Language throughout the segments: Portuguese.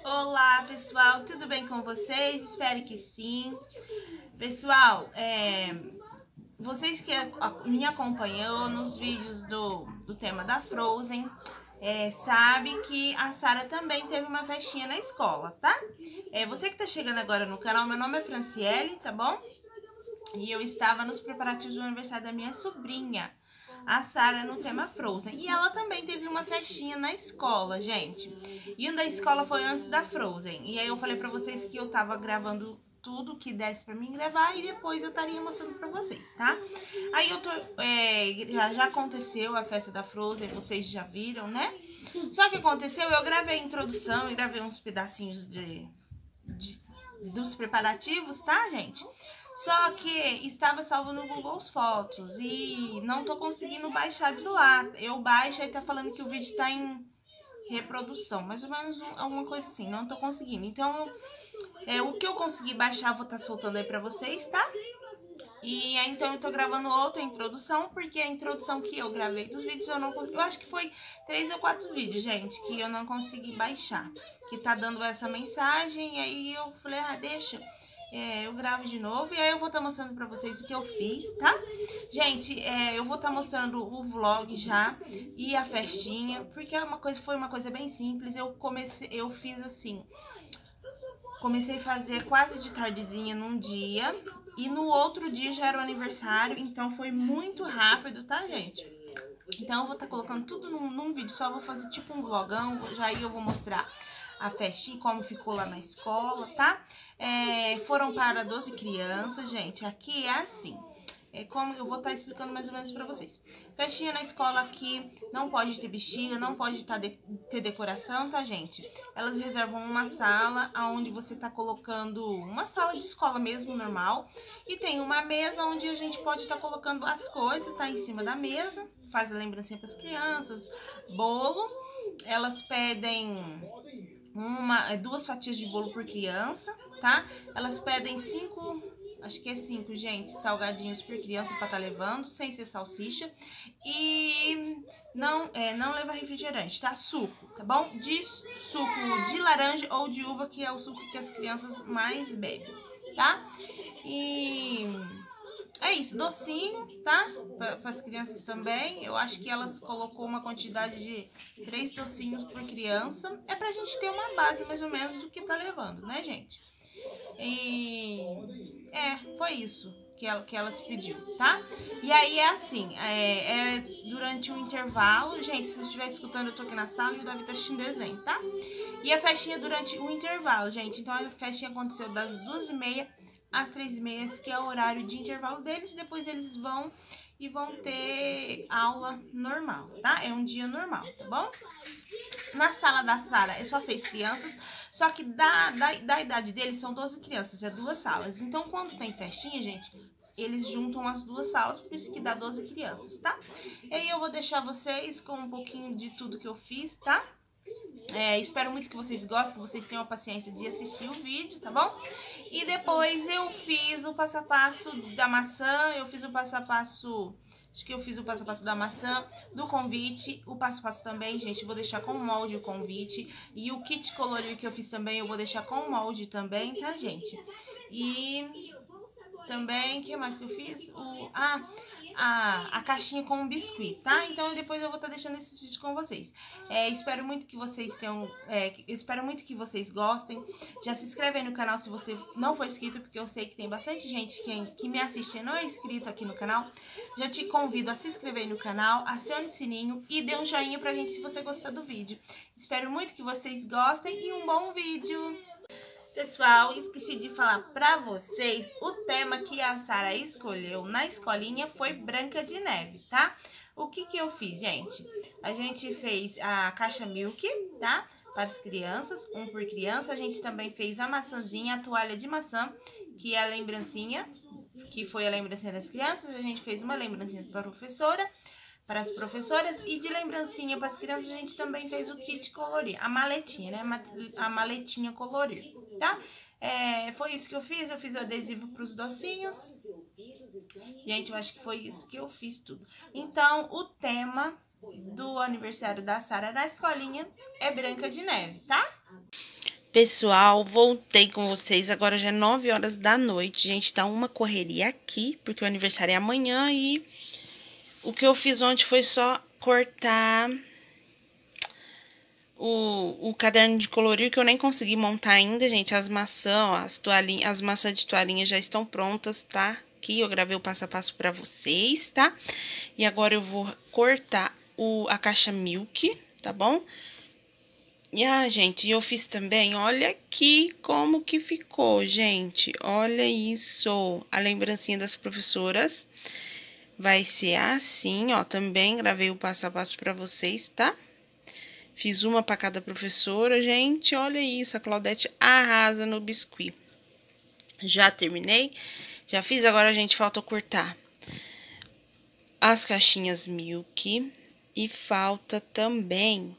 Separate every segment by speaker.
Speaker 1: Olá, pessoal, tudo bem com vocês? Espero que sim. Pessoal, vocês que me acompanham nos vídeos do tema da Frozen, sabe que a Sara também teve uma festinha na escola, tá? Você que tá chegando agora no canal, meu nome é Franciele, tá bom? E eu estava nos preparativos do aniversário da minha sobrinha, a Sara, no tema Frozen. E ela também teve uma festinha na escola, gente. E o da escola foi antes da Frozen. E aí eu falei pra vocês que eu tava gravando tudo que desse pra mim gravar e depois eu estaria mostrando pra vocês, tá? Aí eu tô... já aconteceu a festa da Frozen, vocês já viram, né? Só que aconteceu, eu gravei a introdução e gravei uns pedacinhos dos preparativos, tá, gente? Só que estava salvo no Google Fotos e não tô conseguindo baixar de lá. Eu baixo e tá falando que o vídeo tá em reprodução, mais ou menos alguma coisa assim, não tô conseguindo. Então, o que eu consegui baixar, eu vou estar soltando aí pra vocês, tá? E então eu tô gravando outra introdução, porque a introdução que eu gravei dos vídeos eu acho que foi 3 ou 4 vídeos, gente, que eu não consegui baixar. Que tá dando essa mensagem, e aí eu falei, deixa... eu gravo de novo e aí eu vou estar mostrando pra vocês o que eu fiz, tá? Gente, eu vou estar mostrando o vlog já e a festinha, porque foi uma coisa bem simples. Eu fiz assim, comecei a fazer quase de tardezinha num dia e no outro dia já era o aniversário, então foi muito rápido, tá, gente? Então eu vou estar colocando tudo num vídeo só, vou fazer tipo um vlogão, já aí eu vou mostrar a festinha, como ficou lá na escola, tá? Foram para 12 crianças, gente. Aqui é assim, como eu vou estar explicando mais ou menos pra vocês. Festinha na escola aqui, não pode ter bexiga, não pode ter decoração, tá, gente? Elas reservam uma sala, onde você tá colocando uma sala de escola mesmo, normal. E tem uma mesa onde a gente pode estar colocando as coisas, tá? Em cima da mesa, faz a lembrancinha pras crianças, bolo. Elas pedem... 2 fatias de bolo por criança, tá? Elas pedem 5, acho que é 5, gente, salgadinhos por criança pra tá levando, sem ser salsicha. E não leva refrigerante, tá? Suco, tá bom? Suco de laranja ou de uva, que é o suco que as crianças mais bebem, tá? E... é isso, docinho, tá? Para as crianças também. Eu acho que elas colocou uma quantidade de 3 docinhos por criança. É pra gente ter uma base mais ou menos do que tá levando, né, gente? E... foi isso que elas pediu, tá? E aí é assim, durante o intervalo, gente, se você estiver escutando, eu tô aqui na sala e o Davi tá assistindo desenho, tá? E a festinha durante o intervalo, gente. Então a festinha aconteceu das 2h30 às 3h30, que é o horário de intervalo deles. Depois eles vão ter aula normal, tá? É um dia normal, tá bom? Na sala da Sara é só 6 crianças, só que da idade deles são 12 crianças, é 2 salas. Então, quando tem festinha, gente, eles juntam as 2 salas, por isso que dá 12 crianças, tá? E aí eu vou deixar vocês com um pouquinho de tudo que eu fiz, tá? Espero muito que vocês gostem, que vocês tenham a paciência de assistir o vídeo, tá bom? E depois eu fiz o passo a passo da maçã, acho que eu fiz o passo a passo da maçã, do convite, o passo a passo também, gente, vou deixar com molde o convite. E o kit colorir que eu fiz também, eu vou deixar com molde também, tá, gente? E também, o que mais que eu fiz? A caixinha com o biscuit, tá? Então depois eu vou estar deixando esses vídeos com vocês. Espero muito que vocês espero muito que vocês gostem. Já se inscreve aí no canal se você não for inscrito, porque eu sei que tem bastante gente que me assiste e não é inscrito aqui no canal. Já te convido a se inscrever aí no canal, acione o sininho e dê um joinha pra gente se você gostar do vídeo. Espero muito que vocês gostem e um bom vídeo! Pessoal, esqueci de falar pra vocês, o tema que a Sara escolheu na escolinha foi Branca de Neve, tá? O que eu fiz, gente? A gente fez a caixa Milk, tá? Para as crianças, um por criança. A gente também fez a maçãzinha, a toalha de maçã, que é a lembrancinha, que foi a lembrancinha das crianças. A gente fez uma lembrancinha para as professoras, e de lembrancinha para as crianças a gente também fez o kit colorir, a maletinha, né? A maletinha colorir, tá? Foi isso que eu fiz o adesivo para os docinhos. Gente, eu acho que foi isso que eu fiz tudo. Então, o tema do aniversário da Sara na escolinha é Branca de Neve, tá? Pessoal, voltei com vocês, agora já é 9 horas da noite, gente, tá uma correria aqui, porque o aniversário é amanhã e o que eu fiz ontem foi só cortar o caderno de colorir, que eu nem consegui montar ainda, gente. As maçãs, ó, as maçãs de toalhinha já estão prontas, tá? Aqui eu gravei o passo a passo pra vocês, tá? E agora eu vou cortar a caixa Milk, tá bom? E, gente, eu fiz também, olha aqui como que ficou, gente. Olha isso, a lembrancinha das professoras. Vai ser assim, ó, também gravei o passo a passo pra vocês, tá? Fiz uma pra cada professora, gente, olha isso, a Claudete arrasa no biscuit. Já terminei, já fiz, agora, gente, falta cortar as caixinhas Milk e falta também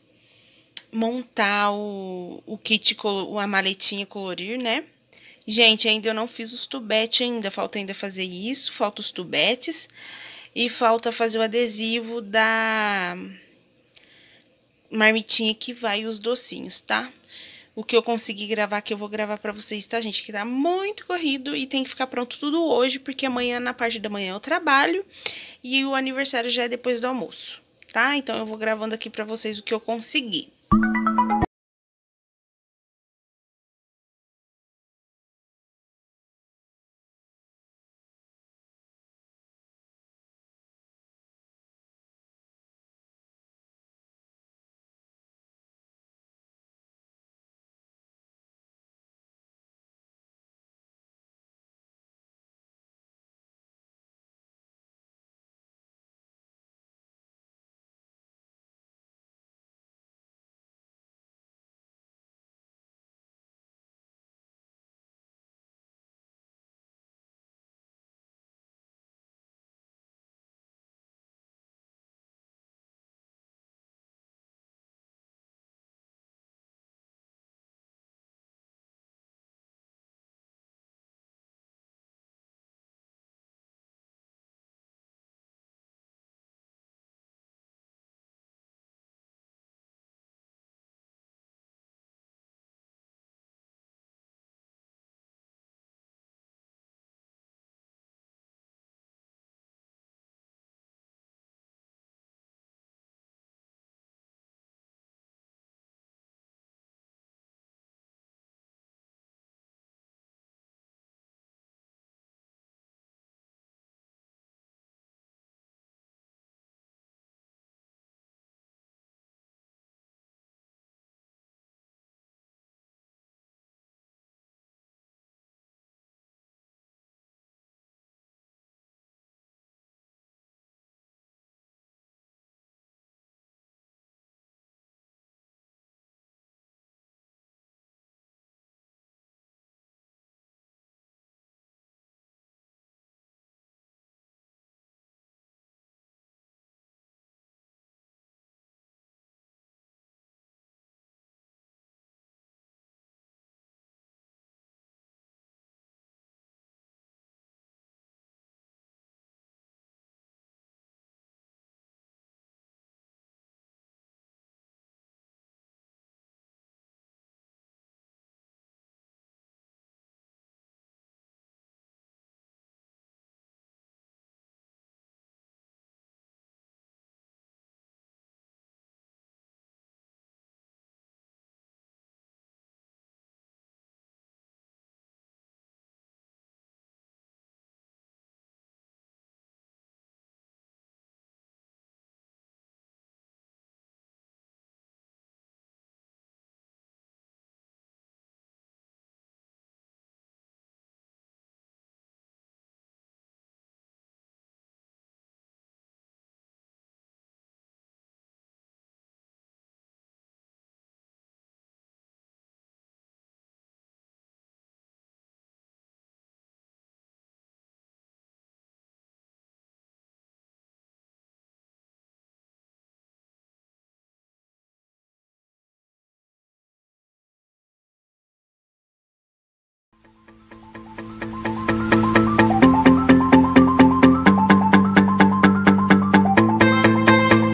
Speaker 1: montar o kit, a maletinha colorir, né? Gente, ainda eu não fiz os tubetes ainda, falta ainda fazer isso, falta os tubetes e falta fazer o adesivo da marmitinha que vai os docinhos, tá? O que eu consegui gravar, que eu vou gravar pra vocês, tá, gente? Que tá muito corrido e tem que ficar pronto tudo hoje, porque amanhã, na parte da manhã, eu trabalho e o aniversário já é depois do almoço, tá? Então, eu vou gravando aqui pra vocês o que eu consegui.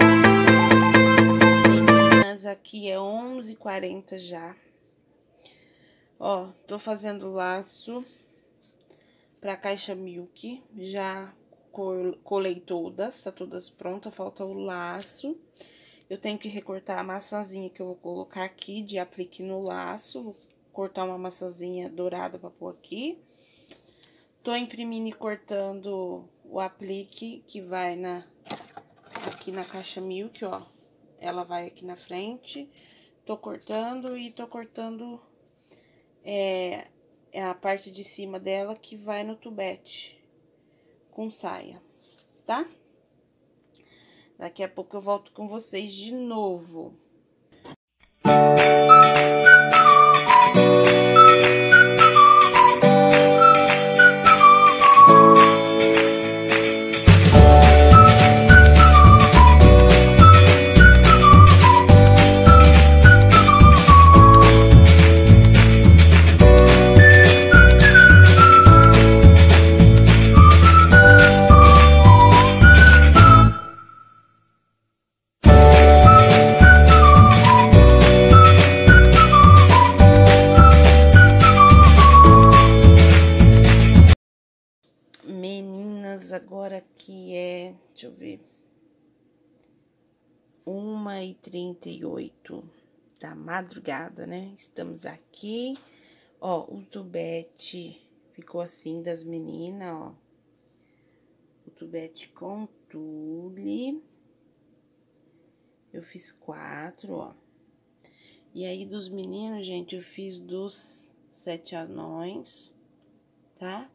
Speaker 1: Aqui é 11h40 já. Ó, tô fazendo laço pra caixa Milk. Já colei todas, tá todas prontas, falta o laço. Eu tenho que recortar a maçãzinha que eu vou colocar aqui de aplique no laço. Vou cortar uma maçãzinha dourada pra pôr aqui. Tô imprimindo e cortando o aplique que vai aqui na caixa Milk, ó. Ela vai aqui na frente. Tô cortando e tô cortando a parte de cima dela que vai no tubete com saia, tá? Daqui a pouco eu volto com vocês de novo. Meninas, agora que deixa eu ver, 1h38 da madrugada, né? Estamos aqui, ó, o tubete ficou assim das meninas, ó. O tubete com tule. Eu fiz 4, ó. E aí, dos meninos, gente, eu fiz dos 7 anões, tá?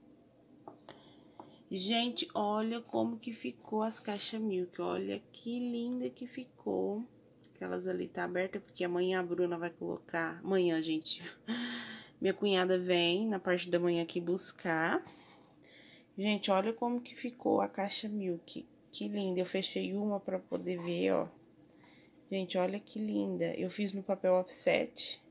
Speaker 1: Gente, olha como que ficou as caixas Milk, olha que linda que ficou. Aquelas ali tá aberta, porque amanhã a Bruna vai colocar... Amanhã, gente, minha cunhada vem na parte da manhã aqui buscar. Gente, olha como que ficou a caixa Milk, que linda. Eu fechei uma pra poder ver, ó. Gente, olha que linda. Eu fiz no papel offset.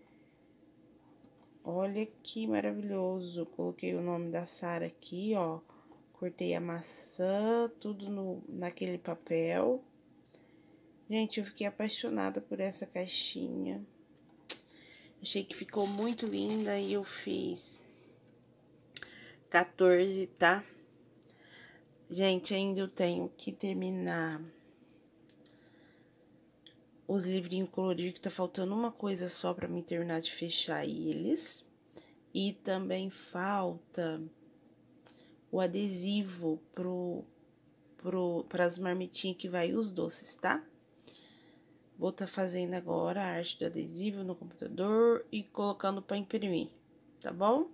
Speaker 1: Olha que maravilhoso. Coloquei o nome da Sara aqui, ó. Cortei a maçã, tudo naquele papel. Gente, eu fiquei apaixonada por essa caixinha. Achei que ficou muito linda e eu fiz 14, tá? Gente, ainda eu tenho que terminar os livrinhos coloridos, que tá faltando uma coisa só pra mim terminar de fechar eles. E também falta o adesivo pras marmitinhas que vai os doces, tá? Vou tá fazendo agora a arte do adesivo no computador e colocando pra imprimir, tá bom?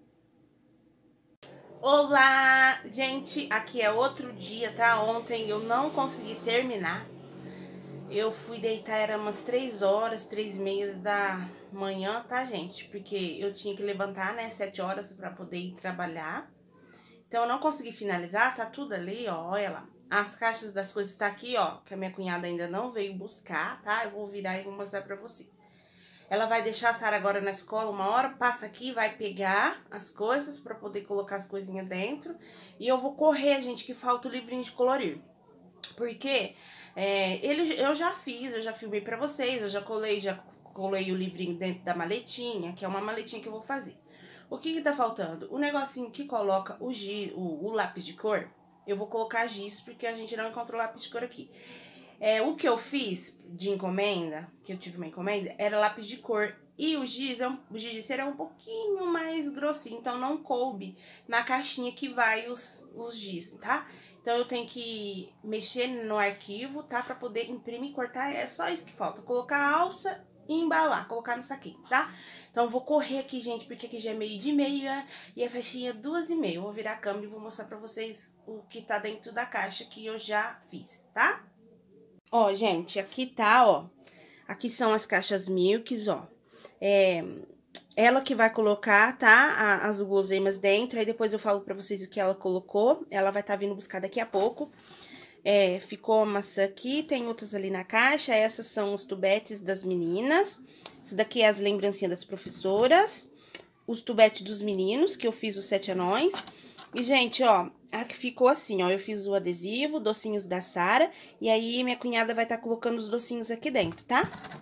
Speaker 1: Olá, gente, aqui é outro dia, tá? Ontem eu não consegui terminar. Eu fui deitar, era umas 3 horas, 3h30 da manhã, tá, gente? Porque eu tinha que levantar, né, 7 horas pra poder ir trabalhar. Então, eu não consegui finalizar, tá tudo ali, ó, olha lá. As caixas das coisas tá aqui, ó, que a minha cunhada ainda não veio buscar, tá? Eu vou virar e vou mostrar pra vocês. Ela vai deixar a Sara agora na escola 1 hora, passa aqui, vai pegar as coisas pra poder colocar as coisinhas dentro. E eu vou correr, gente, que falta o livrinho de colorir. Porque eu já fiz, eu já filmei pra vocês, eu já colei o livrinho dentro da maletinha, que é uma maletinha que eu vou fazer. O que tá faltando? O negocinho que coloca o lápis de cor, eu vou colocar giz, porque a gente não encontra o lápis de cor aqui. O que eu fiz de encomenda, que eu tive uma encomenda, era lápis de cor. E o giz de cera é um pouquinho mais grossinho, então não coube na caixinha que vai os giz, tá? Então, eu tenho que mexer no arquivo, tá? Pra poder imprimir e cortar, é só isso que falta. Colocar a alça e embalar, colocar no saquinho, tá? Então, eu vou correr aqui, gente, porque aqui já é 12h30 e a festinha é 2h30. Eu vou virar a câmera e vou mostrar pra vocês o que tá dentro da caixa que eu já fiz, tá? Ó, gente, aqui tá, ó. Aqui são as caixas Milks, ó. Ela que vai colocar, tá? As guloseimas dentro, aí depois eu falo pra vocês o que ela colocou. Ela vai tá vindo buscar daqui a pouco. Ficou a maçã aqui, tem outras ali na caixa. Essas são os tubetes das meninas. Isso daqui é as lembrancinhas das professoras. Os tubetes dos meninos, que eu fiz os 7 anões. E, gente, ó, aqui ficou assim, ó. Eu fiz o adesivo, docinhos da Sara. E aí, minha cunhada vai tá colocando os docinhos aqui dentro, tá?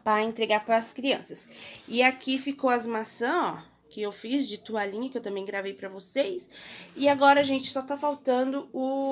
Speaker 1: pra entregar pras crianças. E aqui ficou as maçãs, ó, que eu fiz de toalhinha, que eu também gravei pra vocês. E agora, gente, só tá faltando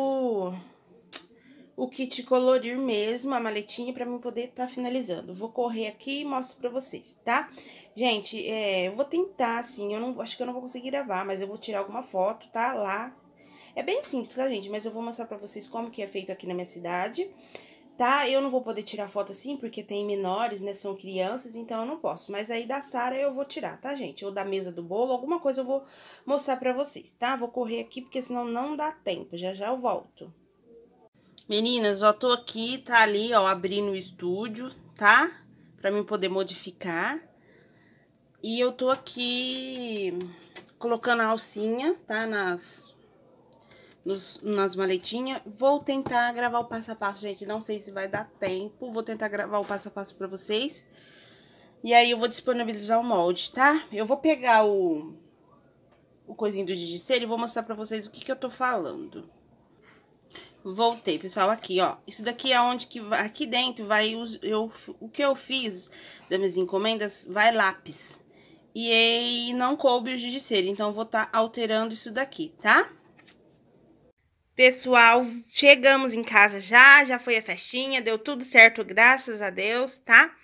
Speaker 1: o kit colorir mesmo, a maletinha, pra mim poder tá finalizando. Vou correr aqui e mostro pra vocês, tá? Gente, eu vou tentar, assim, acho que eu não vou conseguir gravar, mas eu vou tirar alguma foto, tá? Lá. É bem simples, tá, gente? Mas eu vou mostrar pra vocês como que é feito aqui na minha cidade, tá? Eu não vou poder tirar foto assim, porque tem menores, né? São crianças, então eu não posso. Mas aí da Sara eu vou tirar, tá, gente? Ou da mesa do bolo, alguma coisa eu vou mostrar pra vocês, tá? Vou correr aqui, porque senão não dá tempo. Já já eu volto. Meninas, ó, tô aqui, tá ali, ó, abrindo o estúdio, tá? Pra mim poder modificar. E eu tô aqui colocando a alcinha, tá? Nas maletinhas. Vou tentar gravar o passo a passo, gente. Não sei se vai dar tempo. Vou tentar gravar o passo a passo pra vocês. E aí eu vou disponibilizar o molde, tá? Eu vou pegar o coisinho do giz de cera e vou mostrar pra vocês o que eu tô falando. Voltei, pessoal, aqui, ó. Isso daqui é onde que vai, aqui dentro vai o que eu fiz das minhas encomendas vai lápis. E aí não coube o giz de cera, então eu vou tá alterando isso daqui, tá? Pessoal, chegamos em casa já foi a festinha, deu tudo certo, graças a Deus, tá?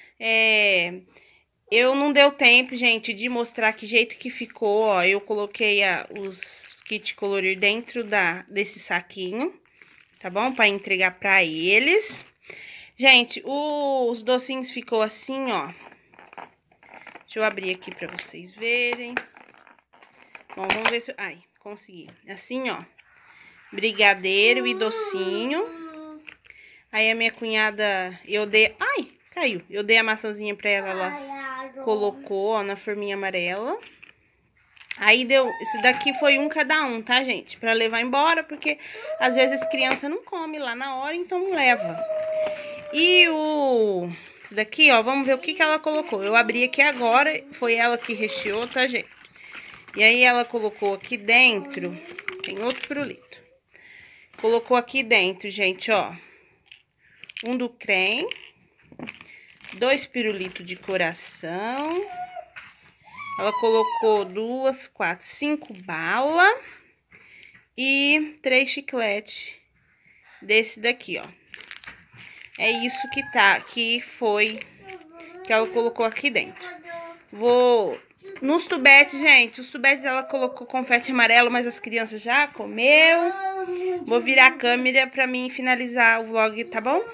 Speaker 1: Eu não deu tempo, gente, de mostrar que jeito que ficou, ó. Eu coloquei os kit colorir dentro desse saquinho, tá bom? Pra entregar pra eles. Gente, os docinhos ficou assim, ó. Deixa eu abrir aqui pra vocês verem. Bom, vamos ver se... Ai, consegui. Assim, ó. Brigadeiro e docinho. Aí a minha cunhada, eu dei... Ai, caiu. Eu dei a maçãzinha pra ela, ela colocou, ó, na forminha amarela. Aí deu... Isso daqui foi um cada um, tá, gente? Pra levar embora, porque às vezes criança não come lá na hora, então leva. E esse daqui, ó, vamos ver o que ela colocou. Eu abri aqui agora, foi ela que recheou, tá, gente? E aí ela colocou aqui dentro, tem outro pirulito. Colocou aqui dentro, gente, ó, um do creme, 2 pirulitos de coração. Ela colocou 2, 4, 5 balas e 3 chicletes desse daqui, ó. É isso que ela colocou aqui dentro. Nos tubetes, gente, os tubetes ela colocou confete amarelo, mas as crianças já comeu. Vou virar a câmera pra mim finalizar o vlog, tá bom?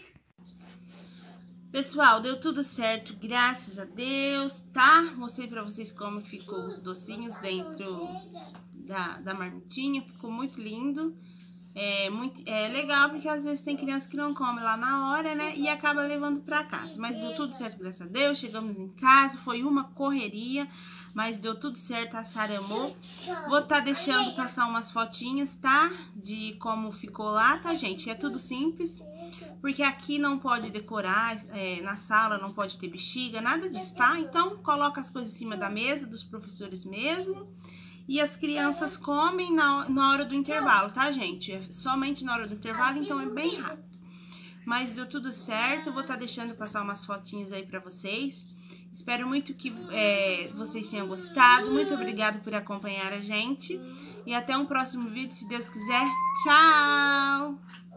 Speaker 1: Pessoal, deu tudo certo, graças a Deus, tá? Mostrei pra vocês como ficou os docinhos dentro da marmitinha, ficou muito lindo. É legal porque às vezes tem criança que não come lá na hora, né? E acaba levando pra casa. Mas deu tudo certo, graças a Deus. Chegamos em casa, foi uma correria, mas deu tudo certo, a Sara amou. Vou estar deixando passar umas fotinhas, tá? De como ficou lá, tá, gente? É tudo simples, porque aqui não pode decorar, na sala não pode ter bexiga, nada disso, tá? Então, coloca as coisas em cima da mesa dos professores mesmo. E as crianças comem na hora do intervalo, tá, gente? É somente na hora do intervalo, então é bem rápido. Mas deu tudo certo, vou estar deixando passar umas fotinhas aí pra vocês. Espero muito que vocês tenham gostado. Muito obrigada por acompanhar a gente. E até um próximo vídeo, se Deus quiser. Tchau!